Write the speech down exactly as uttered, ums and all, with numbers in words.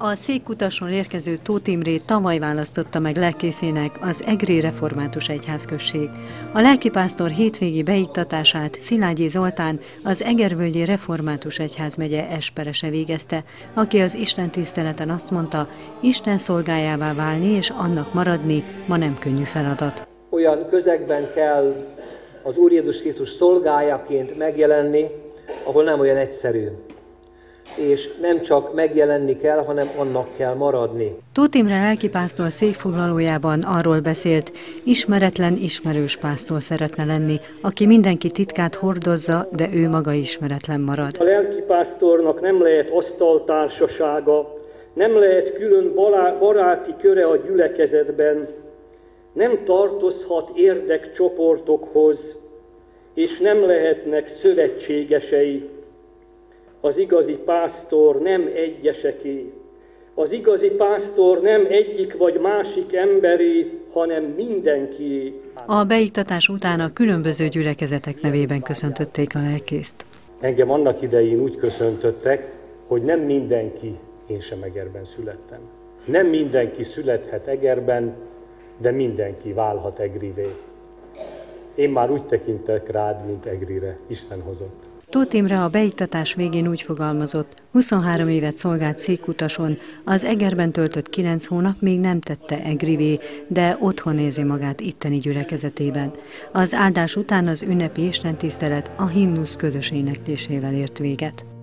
A székkutason érkező Tóth Imrét tavaly választotta meg lelkészének az Egri Református Egyházközség. A lelkipásztor hétvégi beiktatását Szilágyi Zoltán, az Egervölgyi Református Egyházmegye esperese végezte, aki az istentiszteleten azt mondta, Isten szolgájává válni és annak maradni ma nem könnyű feladat. Olyan közegben kell az Úr Jézus Krisztus szolgájaként megjelenni, ahol nem olyan egyszerű. És nem csak megjelenni kell, hanem annak kell maradni. Tóth Imre lelkipásztor székfoglalójában arról beszélt, ismeretlen ismerős pásztor szeretne lenni, aki mindenki titkát hordozza, de ő maga ismeretlen marad. A lelkipásztornak nem lehet asztaltársasága, nem lehet külön baráti köre a gyülekezetben, nem tartozhat érdekcsoportokhoz, és nem lehetnek szövetségesei. Az igazi pásztor nem egyeseké. Az igazi pásztor nem egyik vagy másik emberé, hanem mindenkié. A beiktatás után a különböző gyülekezetek nevében köszöntötték a lelkészt. Engem annak idején úgy köszöntöttek, hogy nem mindenki, én sem Egerben születtem. Nem mindenki születhet Egerben, de mindenki válhat egrivé. Én már úgy tekintek rád, mint Egrire, Isten hozott. Tóth Imre a beiktatás végén úgy fogalmazott, huszonhárom évet szolgált székkutason, az Egerben töltött kilenc hónap még nem tette egrivé, de otthon érzi magát itteni gyülekezetében. Az áldás után az ünnepi istentisztelet a himnusz közös éneklésével ért véget.